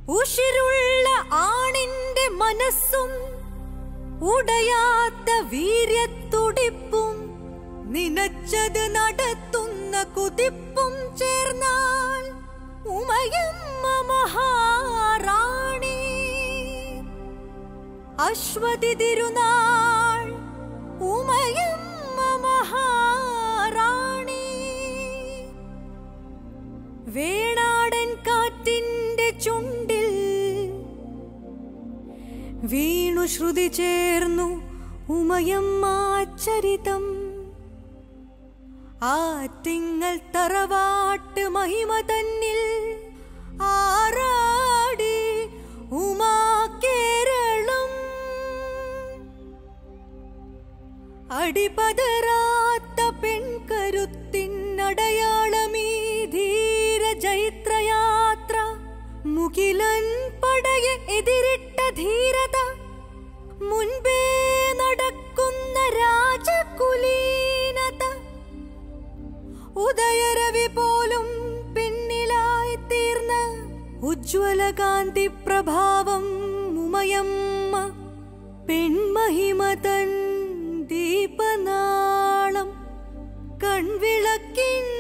ഉഷിരുള്ള ആണിന്റെ മനസ്സും ഉടയാത്ത വീര്യത്തുടിപ്പും നിനച്ചത് നടത്തുന്ന കുതിപ്പും ചേർന്നാൽ ഉമയമ്മ മഹാറാണി. അശ്വതി തിരുനാൾ ഉമയമ്മ മഹാറാണി. വേണാടൻ കാറ്റിന്റെ ചുണ്ടിൽ വീണു ശ്രുതി ചേർന്നു ഉമയമ്മ ചരിതം. ആറ്റിങ്ങൽ തറവാട്ട് മഹിമ തന്നിൽ ആറാടി ഉമാ കേരളം. അടിപതരാത്ത പെൺകരുത്തിനടയാളമീ ധീര ജൈത്രയാത്ര. മുകിലൻ പടയെ എതിരിട്ട ധീരത, മുൻപേ നടക്കുന്ന രാജകുലീനത. ഉദയരവി പോലും പിന്നിലായി തീർന്ന ഉജ്ജ്വലകാന്തി പ്രഭാവം ഉമയമ്മ. പെൺമഹിമതൻ ദീപനാളം കൺവിളക്കിൻ